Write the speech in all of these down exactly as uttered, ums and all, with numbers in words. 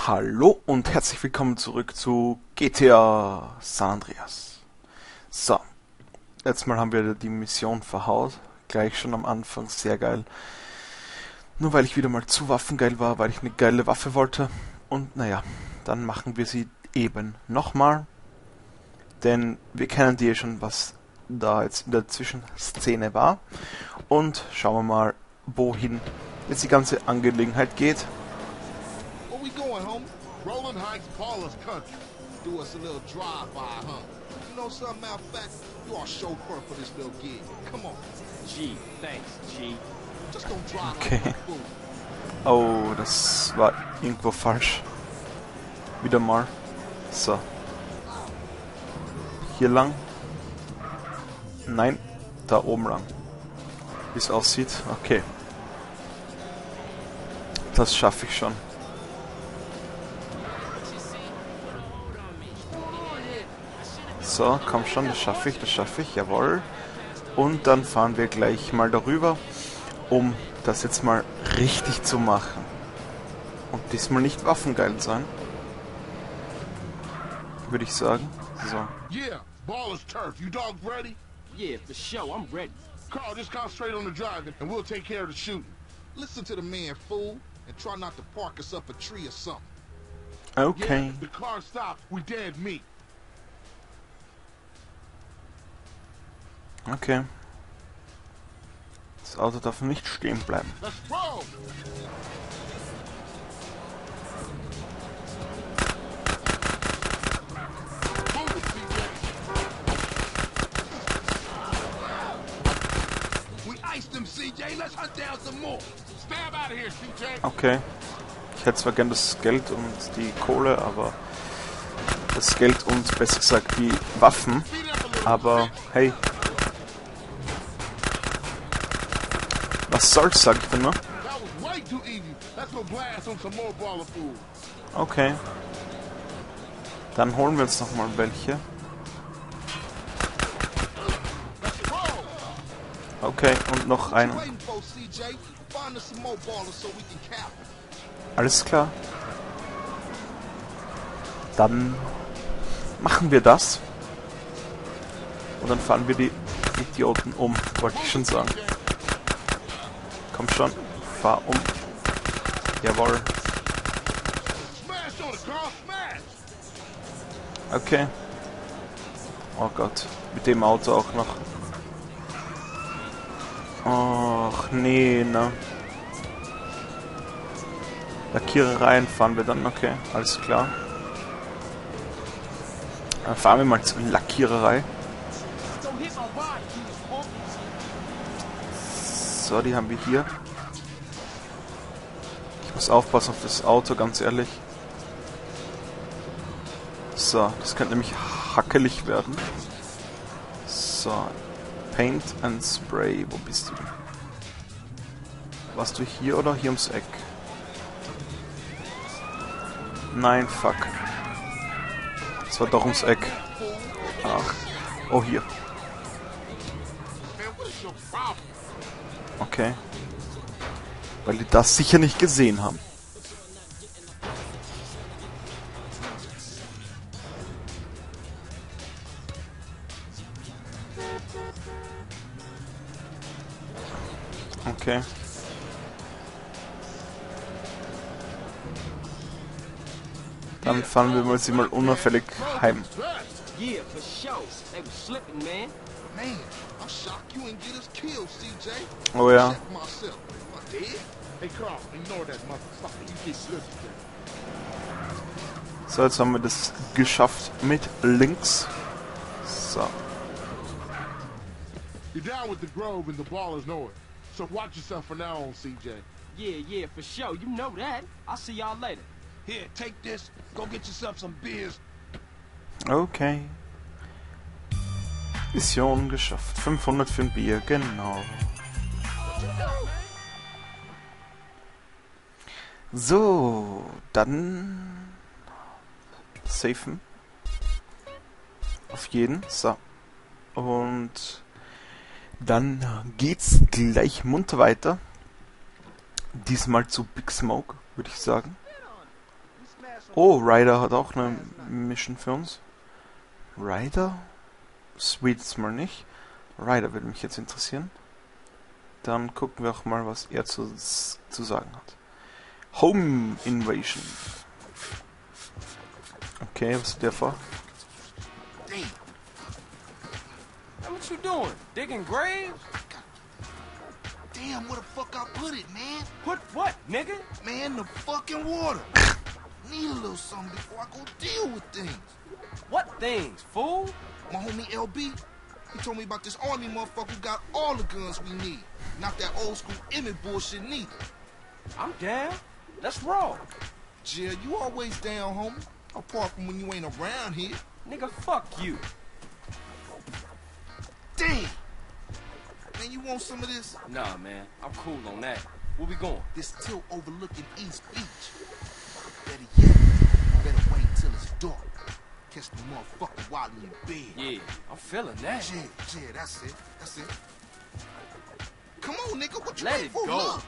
Hallo und herzlich willkommen zurück zu G T A San Andreas. So, letztes Mal haben wir die Mission verhaut, gleich schon am Anfang, sehr geil. Nur weil ich wieder mal zu waffengeil war, weil ich eine geile Waffe wollte. Und naja, dann machen wir sie eben nochmal. Denn wir kennen die ja schon, was da jetzt in der Zwischenszene war. Und schauen wir mal, wohin jetzt die ganze Angelegenheit geht. Roland Heights, Paula's country. Do us a little drive-by, huh? You know something, matter of fact, you are chauffeur for this little gig. Come on. G, thanks, G. Just don't drive Okay. like a fool. Oh, das war irgendwo falsch. Wieder mal. So. Hier lang. Nein, da oben lang. Wie es aussieht. Okay. Das schaffe ich schon. So, komm schon, das schaffe ich, das schaffe ich, jawohl. Und dann fahren wir gleich mal darüber, um das jetzt mal richtig zu machen. Und diesmal nicht waffengeil sein. Würde ich sagen. So. Yeah, ball is turf. You dogs ready? Yeah, for sure, I'm ready. Carl, just concentrate on the driving, and we'll take care of the shooting. Listen to the man, fool, and try not to park us up a tree or something. Okay. Yeah, if the car stops, we dead meat. Okay. Das Auto darf nicht stehen bleiben. Let's roll! Move it, C J. We iced them, C J. Let's hunt down some more. Stab out of here, C J. Okay. Ich hätte zwar gern das Geld und die Kohle, aber... Das Geld und, besser gesagt, die Waffen. Aber, hey... Was soll's, sag ich denn nur? Okay. Dann holen wir uns noch mal welche. Okay, und noch einen. Alles klar. Dann machen wir das. Und dann fahren wir die Idioten um, wollte ich schon sagen. Komm schon, fahr um. Jawohl. Okay. Oh Gott, mit dem Auto auch noch. Och, nee, ne. Lackierereien fahren wir dann, okay, alles klar. Dann fahren wir mal zur Lackiererei. So, die haben wir hier. Ich muss aufpassen auf das Auto, ganz ehrlich. So, das könnte nämlich hackelig werden. So, Paint and Spray, wo bist du denn? Warst du hier oder hier ums Eck? Nein, fuck. Das war doch ums Eck. Ach, oh hier. Okay. Weil die das sicher nicht gesehen haben. Okay. Dann fahren wir mal sie mal unauffällig heim. Yeah, for sure. They was slipping, man. Man, I'm shocked you didn't get us killed, C J. Oh ja. Check myself. Am I dead? Hey Carl, ignore that motherfucker. You get good today. So, jetzt haben wir das geschafft mit links. So. You're down with the Grove and the Ballers know it. So watch yourself from now on, C J. Yeah, yeah, for sure. You know that. I'll see y'all later. Here, take this. Go get yourself some beers. Okay. Mission geschafft. fünfhundert für ein Bier, genau. So, dann safen. Auf jeden. So. Und dann geht's gleich munter weiter. Diesmal zu Big Smoke, würde ich sagen. Oh, Ryder hat auch eine Mission für uns. Ryder? Sweet ist mal nicht. Ryder würde mich jetzt interessieren. Dann gucken wir auch mal, was er zu, zu sagen hat. Home Invasion. Okay, was ist der vor? Hey, what you doing? Digging graves? Damn, where the fuck I put it, man? Put what, nigga? Man, the fucking water. Need a little something before I go deal with things. What things, fool? My homie L B, he told me about this army motherfucker who got all the guns we need. Not that old school Emmett bullshit neither. I'm down. Let's roll. Jill, you always down, homie. Apart from when you ain't around here. Nigga, fuck you. Damn! Man, you want some of this? Nah, man. I'm cool on that. Where we going? This tilt overlooking East Beach. Better yet, better wait till it's dark. Catch the motherfucker while he in bed. Yeah, I'm feeling that. Yeah, yeah, that's it. That's it. Come on, nigga. What you Let waiting it for? go. Look.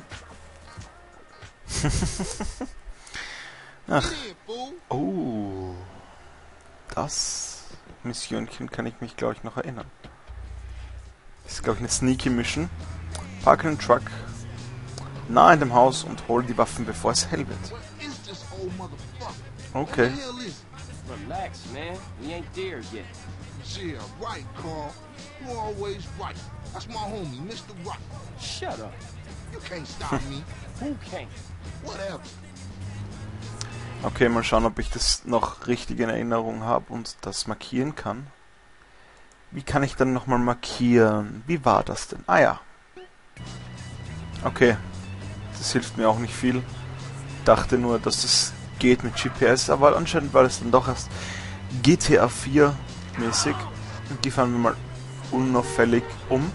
Ach. Get in, fool. Oh. Das Missionchen kann ich mich, glaube ich, noch erinnern. Das ist, glaube ich, eine sneaky Mission. Park den Truck nah in dem Haus und hol die Waffen, bevor es hell wird. What is this old motherfucker? Okay. What the hell is it? Relax, man. We ain't there yet. Yeah, right, Carl. You always right. That's my homie, Mister Right. Shut up. You can't stop me. Who can't? Whatever. Okay, mal schauen, ob ich das noch richtig in Erinnerung habe und das markieren kann. Wie kann ich dann nochmal markieren? Wie war das denn? Ah ja. Okay. Das hilft mir auch nicht viel. Dachte nur, dass das geht mit G P S, aber anscheinend war das dann doch erst G T A vier mäßig. Und die fahren wir mal unauffällig um.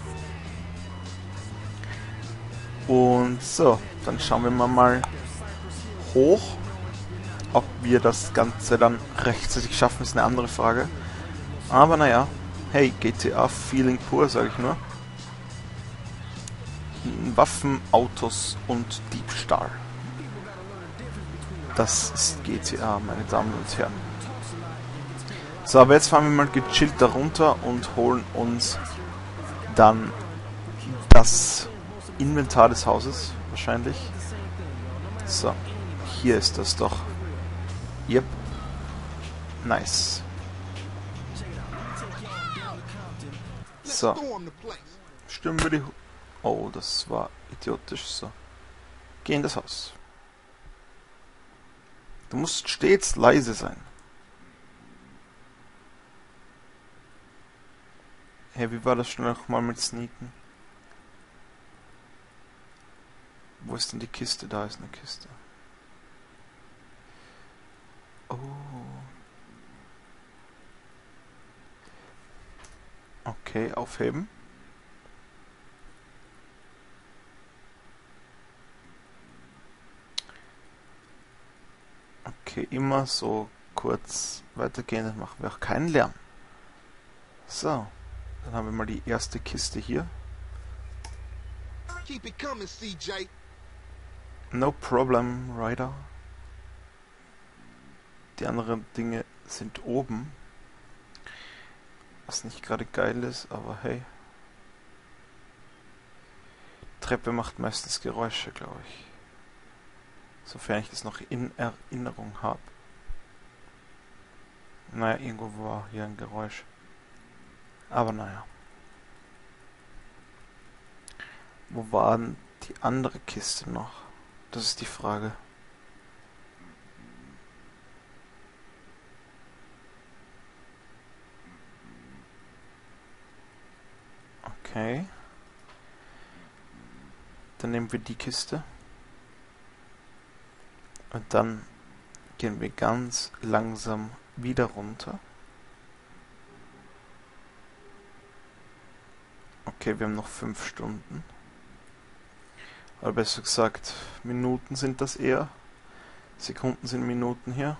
Und so, dann schauen wir mal hoch. Ob wir das Ganze dann rechtzeitig schaffen, ist eine andere Frage. Aber naja, hey, G T A Feeling pur, sage ich nur. Waffen, Autos und Diebstahl. Das ist G T A, meine Damen und Herren. So, aber jetzt fahren wir mal gechillt da runter und holen uns dann das Inventar des Hauses, wahrscheinlich. So, hier ist das doch. Yep. Nice. So. Storm the place. Stimmen wir die... Hu oh, das war idiotisch. So. Geh in das Haus. Du musst stets leise sein. Hey, wie war das schon noch mal mit Sneaken? Wo ist denn die Kiste? Da ist eine Kiste. Oh. Okay, aufheben. Okay, immer so kurz weitergehen, dann machen wir auch keinen Lärm. So, dann haben wir mal die erste Kiste hier. Keep it coming, C J. No problem, Ryder. Die anderen Dinge sind oben. Was nicht gerade geil ist, aber hey. Treppe macht meistens Geräusche, glaube ich. Sofern ich das noch in Erinnerung habe. Naja, irgendwo war hier ein Geräusch. Aber naja. Wo war denn die andere Kiste noch? Das ist die Frage. Okay. Dann nehmen wir die Kiste. Und dann gehen wir ganz langsam wieder runter. Okay, wir haben noch fünf Stunden. Oder besser gesagt, Minuten sind das eher. Sekunden sind Minuten hier.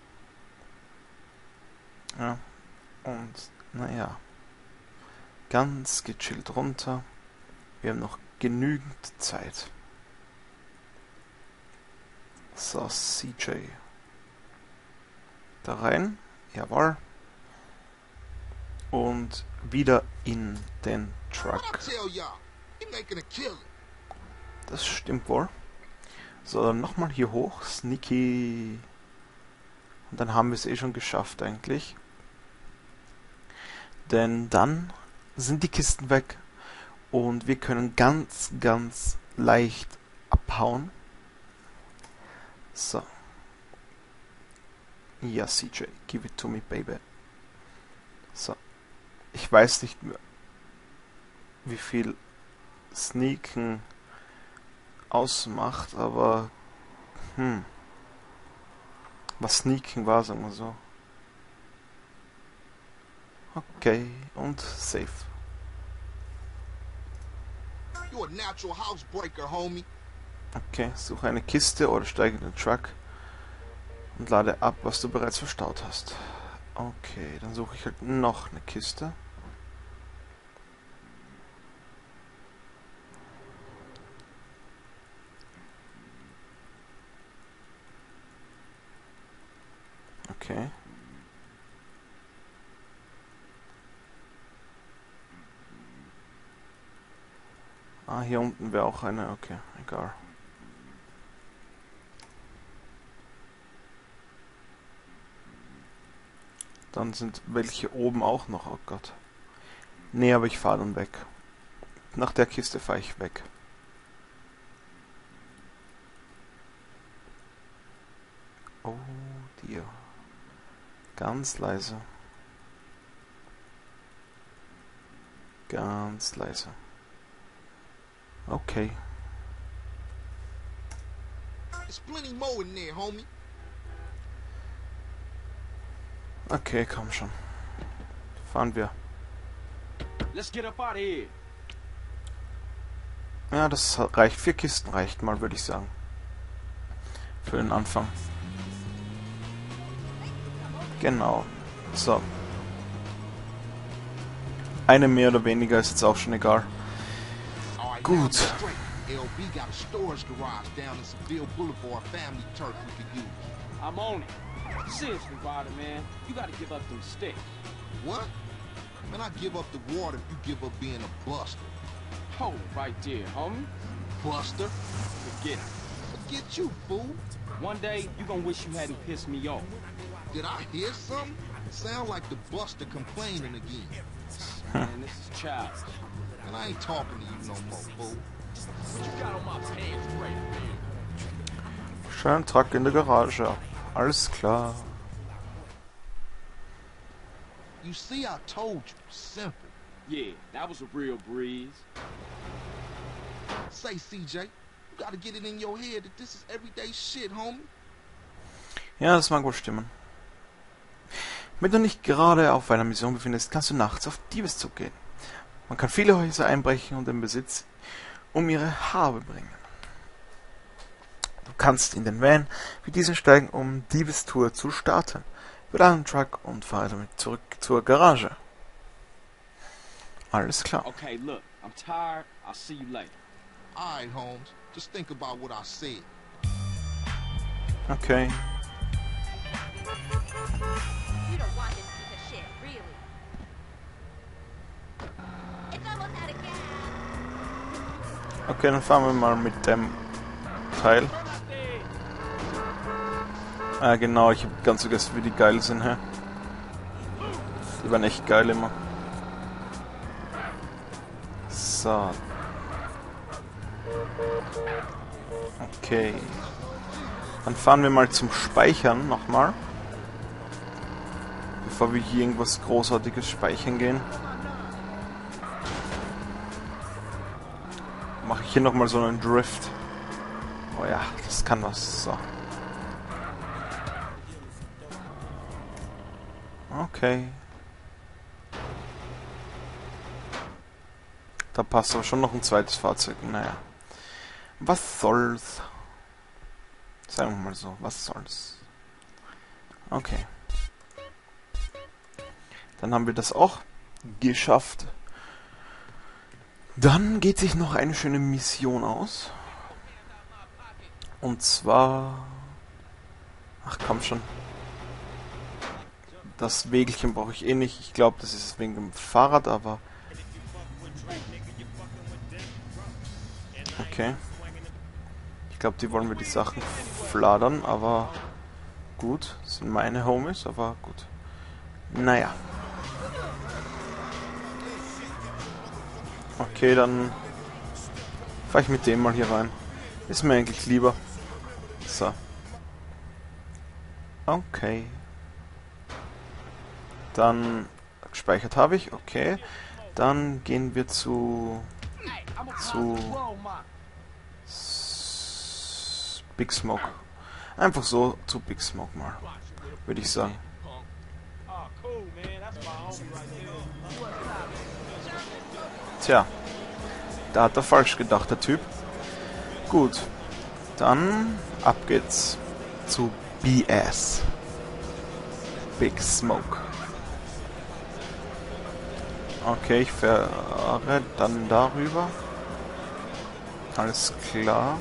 Ja. Und, naja. Ganz gechillt runter. Wir haben noch genügend Zeit. So, C J. Da rein. Jawohl. Und wieder in den Truck. Das stimmt wohl. So, dann nochmal hier hoch. Sneaky. Und dann haben wir es eh schon geschafft eigentlich. Denn dann sind die Kisten weg. Und wir können ganz, ganz leicht abhauen. So. Ja, C J, give it to me, baby. So. Ich weiß nicht mehr, wie viel Sneaken ausmacht, aber hm. Was Sneaking war, sagen wir so. Okay, und safe. Okay, suche eine Kiste oder steige in den Truck und lade ab, was du bereits verstaut hast. Okay, dann suche ich halt noch eine Kiste. Okay. Ah, hier unten wäre auch eine. Okay, egal. Dann sind welche oben auch noch. Oh Gott. Nee, aber ich fahre dann weg. Nach der Kiste fahre ich weg. Oh dear. Ganz leise. Ganz leise. Okay. Okay, komm schon. Fahren wir. Let's get up out of here. Ja, das reicht. Vier Kisten reicht mal, würde ich sagen. Für den Anfang. Genau. So. Eine mehr oder weniger ist jetzt auch schon egal. Gut. I'm on it. Seriously, Ryder, man. You gotta give up them sticks. What? Man, I give up the water if you give up being a buster. Hold it right there, homie. Buster? Forget it. Forget you, fool. One day, you gonna wish you hadn't pissed me off. Did I hear something? Sound like the buster complaining again. Man, this is childish. And I ain't talking to you no more, fool. What you got on my pants right there? Schön Truck in der Garage ab. Alles klar. You see, I told you. Simple. Yeah, that was a real breeze. Say, C J, you gotta get it in your head that this is everyday shit, homie. Ja, das mag wohl stimmen. Wenn du nicht gerade auf einer Mission befindest, kannst du nachts auf Diebeszug gehen. Man kann viele Häuser einbrechen und den Besitz um ihre Habe bringen. Du kannst in den Van wie diesen steigen, um Diebestour zu starten. Für einen Truck und fahre damit zurück zur Garage. Alles klar. Okay, look, I'm tired. I'll see you later. Alright, Holmes. Just think about what I said. Okay. You don't want this piece of shit, really. It's almost out of gas. Okay, dann fahren wir mal mit dem Teil. Ah, genau, ich habe ganz vergessen, wie die geil sind, hä? Die waren echt geil immer. So. Okay. Dann fahren wir mal zum Speichern nochmal. Bevor wir hier irgendwas Großartiges speichern gehen. Mache ich hier nochmal so einen Drift. Oh ja, das kann was. So. Okay. Da passt aber schon noch ein zweites Fahrzeug. Naja. Was soll's? Sagen wir mal so, was soll's? Okay. Dann haben wir das auch geschafft. Dann geht sich noch eine schöne Mission aus. Und zwar... Ach komm schon. Das Wägelchen brauche ich eh nicht. Ich glaube, das ist wegen dem Fahrrad, aber... Okay. Ich glaube, die wollen wir die Sachen fladern, aber... Gut, das sind meine Homies, aber gut. Naja. Okay, dann... Fahre ich mit dem mal hier rein. Ist mir eigentlich lieber. So. Okay. Dann gespeichert habe ich, okay. Dann gehen wir zu zu S Big Smoke. Einfach so zu Big Smoke mal, würde ich sagen. Tja, da hat er falsch gedacht, der Typ. Gut, dann ab geht's zu B S. Big Smoke. Okay, ich fahre dann darüber. Alles klar.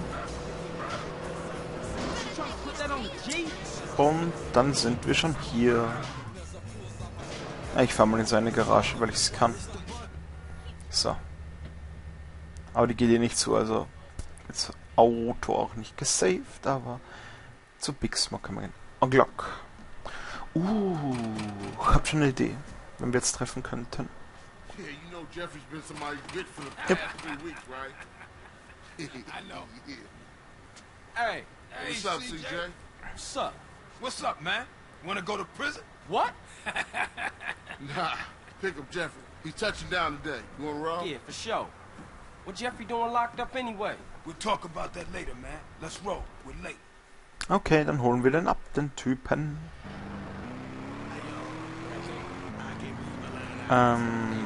Und dann sind wir schon hier. Ich fahre mal in seine Garage, weil ich es kann. So. Aber die geht hier nicht zu, also jetzt Auto auch nicht gesaved, aber zu Big Smoke kann man gehen. O'Glock. Uh, hab schon eine Idee, wenn wir jetzt treffen könnten. Yeah, you know Jeffrey's been somebody's bitch for the Yep. past three weeks, right? I know. Yeah. Hey, Hey, what's up, C J? what's up? What's up, man? Wanna go to prison? What? Nah, pick up Jeffrey. He's touching down today. You wanna roll? Yeah, for sure. What Jeffrey doing locked up anyway? We'll talk about that later, man. Let's roll. We're late. Okay, dann holen wir den ab, den Typen. Ähm...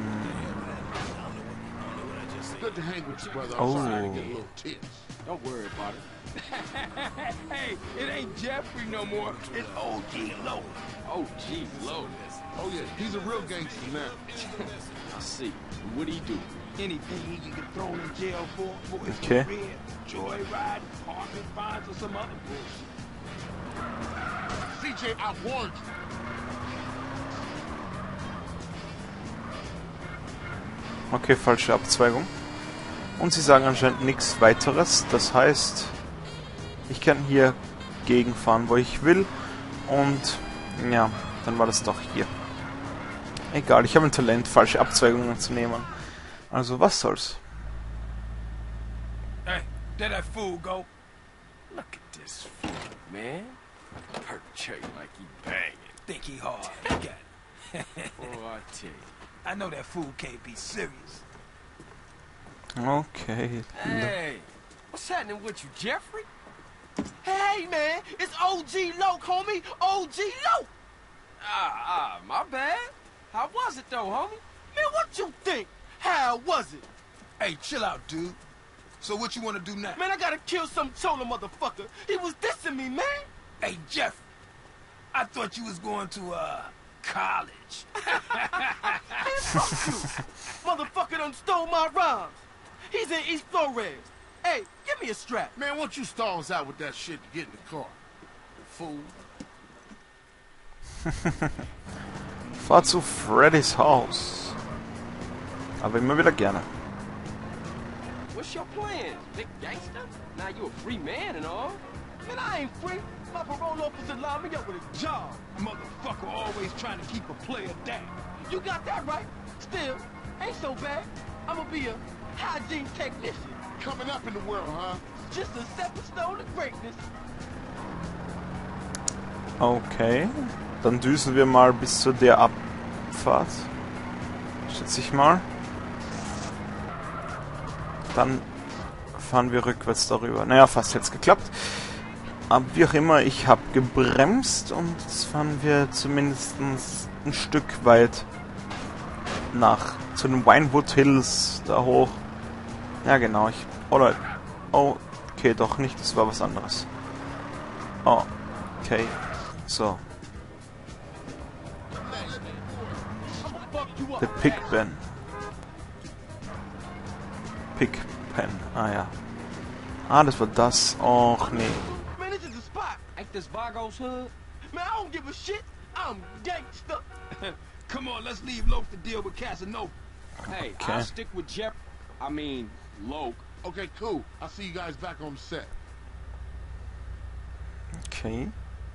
Good to hang with you, brother. I'm Oh. sorry to get a little tense. Don't worry about it. Hey, it ain't Jeffrey no more. It's O G Low. O G Low. Oh yeah, he's a real gangster now. I see. What do he do? Anything he can get thrown in jail for, boys Okay. for red, joyride, apartment fines, or some other bullshit. C J, I warned you. Okay, falsche Abzweigung. Und sie sagen anscheinend nichts weiteres. Das heißt, ich kann hier gegenfahren, wo ich will. Und ja, dann war das doch hier. Egal, ich habe ein Talent, falsche Abzweigungen zu nehmen. Also, was soll's? Hey, there that fool go. Look at this fool. Man, perpetrate like he banging. Think he hard. He got it. Oh, I tell you. I know that fool can't be serious. Okay. Hey, what's happening with you, Jeffrey? Hey, man, it's O G Loke, homie. O G Loke. Ah, ah, my bad. How was it, though, homie? Man, what you think? How was it? Hey, chill out, dude. So what you wanna do now? Man, I gotta kill some chola motherfucker. He was dissing me, man. Hey, Jeff. I thought you was going to, uh, college. Man, fuck you. Motherfucker done stole my rhymes. He's in East Flores. Hey, give me a strap. Man, why don't you stall us out with that shit to get in the car? Fool. Fahr zu Freddys Haus. Aber immer wieder gerne. What's your plans, big gangster? Now you a free man and all. Man, I ain't free. My parole officer lined me up with a job. Motherfucker always trying to keep a player down. You got that right. Still, ain't so bad. I'ma be a hygiene technician. Coming up in the world, huh? Just a stepping stone to greatness. Okay. Dann düsen wir mal bis zu der Abfahrt. Schätze ich mal. Dann fahren wir rückwärts darüber. Naja, fast jetzt geklappt. Aber wie auch immer, ich habe gebremst und jetzt fahren wir zumindest ein Stück weit nach zu den Winewood Hills da hoch. Ja genau, ich... Oder... Oh, okay, doch nicht, das war was anderes. Oh, okay, so. The Pigpen. Pigpen, ah ja. Ah, das war das. Och nee. Man, this is the spot. Ain't this Vargo's hood? Man, I don't give a shit. I'm gangster. Come on, let's leave Loke to deal with Casanova. Hey, Okay. I'll stick with Jeff. I mean, Loke. Okay, cool. I'll see you guys back on set. Okay.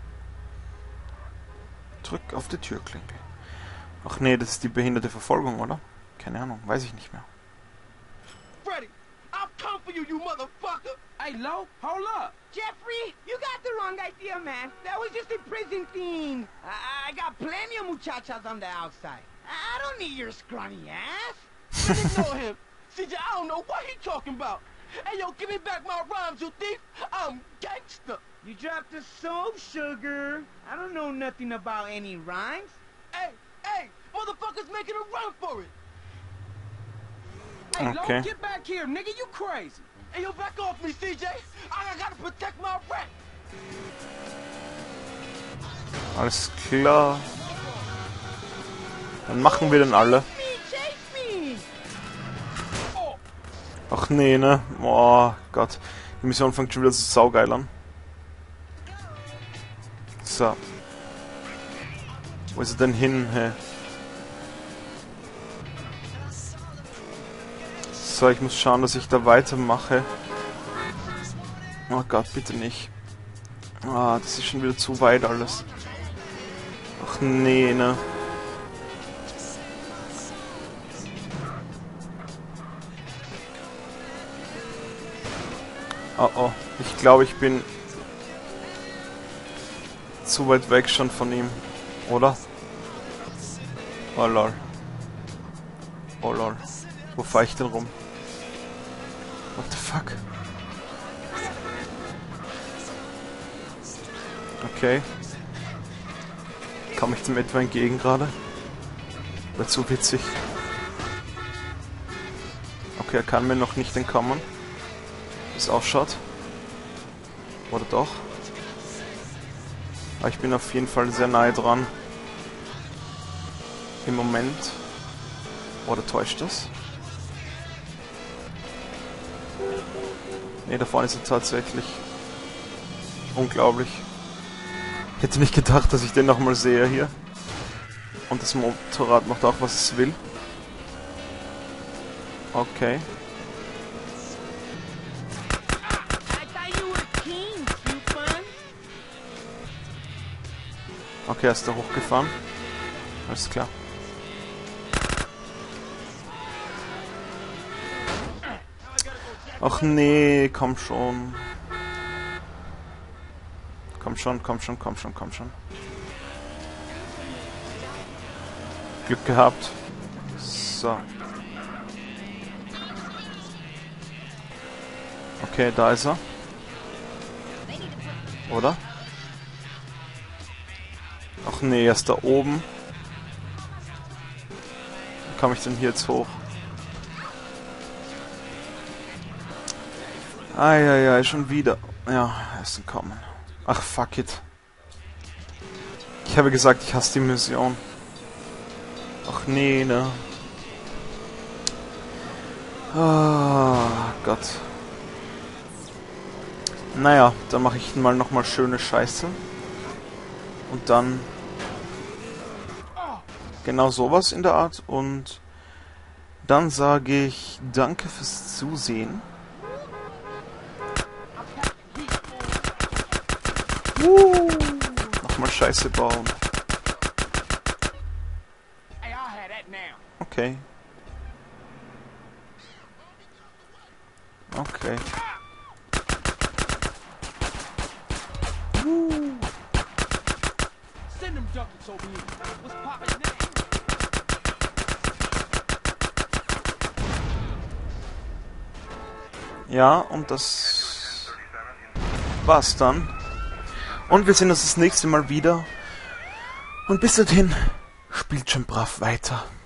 Drück auf die Türklinke. Ach nee, das ist die behinderte Verfolgung, oder? Keine Ahnung, weiß ich nicht mehr. Freddy, I'll come for you, you motherfucker. Hey, Loke, hold up. Jeffrey, you got the wrong idea, man. That was just a prison thing. I, I got plenty of muchachas on the outside. I don't need your scrawny ass. Ignore him. C J, I don't know what he talking about. Hey, yo, give me back my rhymes, you thief. I'm gangster. You dropped the soap, sugar. I don't know nothing about any rhymes. Hey, hey, motherfuckers making a run for it. Hey, Okay. Loke, get back here, nigga. You crazy. Hey, yo, back off me, C J. I, I gotta protect my rep. Alles klar. Dann machen wir den alle. Me, chase me. Oh, Ach nee, ne? Oh Gott. Die Mission fängt schon wieder so saugeil an. So. Wo ist er denn hin? Hä? So, ich muss schauen, dass ich da weitermache. Oh Gott, bitte nicht. Ah, das ist schon wieder zu weit alles. Ach nee, ne? Oh oh, ich glaube, ich bin zu weit weg schon von ihm, oder? Oh lol. Oh lol. Wo fahr ich denn rum? What the fuck? Okay. Komme ich dem etwa entgegen gerade? Wäre zu witzig. Okay, er kann mir noch nicht entkommen. Wie es ausschaut. Oder doch? Aber ich bin auf jeden Fall sehr nahe dran. Im Moment. Oder täuscht das? Ne, da vorne ist er tatsächlich. Unglaublich. Ich hätte nicht gedacht, dass ich den nochmal sehe hier. Und das Motorrad macht auch, was es will. Okay. I thought you were king, Coupon. Okay, er ist da hochgefahren. Alles klar. Ach nee, komm schon. Komm schon, komm schon, komm schon, komm schon. Glück gehabt. So. Okay, da ist er. Oder? Ach nee, er ist da oben. Wie komme ich denn hier jetzt hoch? Eieiei, schon wieder. Ja, er ist entkommen. Ach, fuck it. Ich habe gesagt, ich hasse die Mission. Ach nee, ne. Ah, Gott. Naja, dann mache ich mal nochmal schöne Scheiße. Und dann genau sowas in der Art. Und dann sage ich danke fürs Zusehen. Uh, nochmal Scheiße bauen. hey, I'll have that now. Okay. Okay. Send them duckets over here. What's poppin' now? Ja, und das war's dann. Und wir sehen uns das nächste Mal wieder. Und bis dahin, spielt schon brav weiter.